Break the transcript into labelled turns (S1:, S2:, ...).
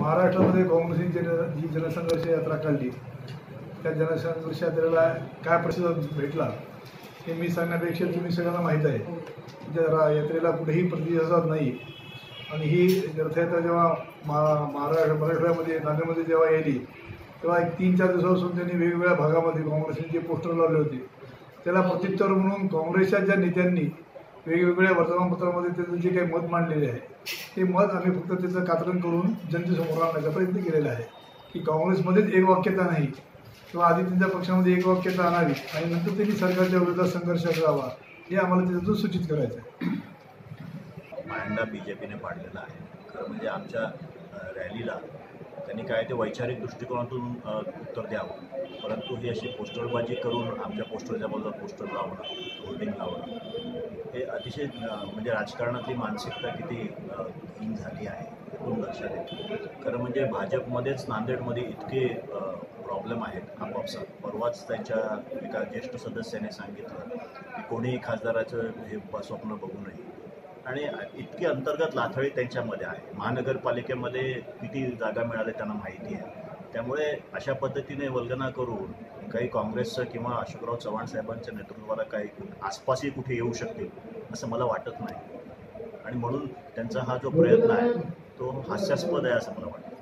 S1: महाराष्ट्रामध्ये काँग्रेसने जी जनसंघर्ष यात्रा काढली त्या जनसंघर्ष यात्रेला काय प्रतिसाद भेटला हे मी सांगण्यापेक्षा तुम्ही सगळ्यांना माहीत आहे. त्या यात्रेला कुठेही प्रतिसाद नाही आणि ही रथयात्रा जेव्हा मराठवाड्यामध्ये नांदेडमध्ये जेव्हा येली तेव्हा एक 3-4 दिवसापासून त्यांनी वेगवेगळ्या भागामध्ये काँग्रेसने जे पोस्टर लावले होते त्याला प्रत्युत्तर म्हणून काँग्रेसच्या ज्या नेत्यांनी वेगवेगळ्या वर्तमानपत्रामध्ये त्याचं जे काही मत मांडलेले आहे ते मत आम्ही फक्त त्याचं कात्रण करून जनतेसमोर आणण्याचा प्रयत्न केलेला आहे की काँग्रेसमध्येच एक वाक्यता नाही किंवा आधी त्यांच्या पक्षामध्ये एक वाक्यता आणावी आणि नंतर त्यांनी सरकारच्या विरोधात संघर्ष करावा हे आम्हाला त्याच्यातून सूचित करायचं आहे.
S2: पांडा बीजेपीने पाडलेला आहे. खरं म्हणजे आमच्या रॅलीला त्यांनी काय ते वैचारिक दृष्टिकोनातून उत्तर द्यावं, परंतु ही अशी पोस्टरबाजी करून आमच्या पोस्टरच्या बाजूला पोस्टर लावणं, होर्डिंग लावणं हे अतिशय म्हणजे राजकारणातली मानसिकता किती हीन झाली आहे यातून लक्षात येतं. खरं म्हणजे भाजपमध्येच नांदेडमध्ये इतके प्रॉब्लेम आहेत आपापसात. परवाच त्यांच्या एका ज्येष्ठ सदस्याने सांगितलं की कोणीही खासदाराचं हे स्वप्न बघू नये आणि इतकी अंतर्गत लाथळी त्यांच्यामध्ये आहे. महानगरपालिकेमध्ये किती जागा मिळाल्या त्यांना माहिती आहे. त्यामुळे अशा पद्धतीने वल्गना करून काही काँग्रेसचं किंवा अशोकराव चव्हाण साहेबांच्या नेतृत्वाला काही आसपासही कुठे येऊ शकतील असं मला वाटत नाही आणि म्हणून त्यांचा हा जो प्रयत्न आहे तो हास्यास्पद आहे असं मला वाटतं.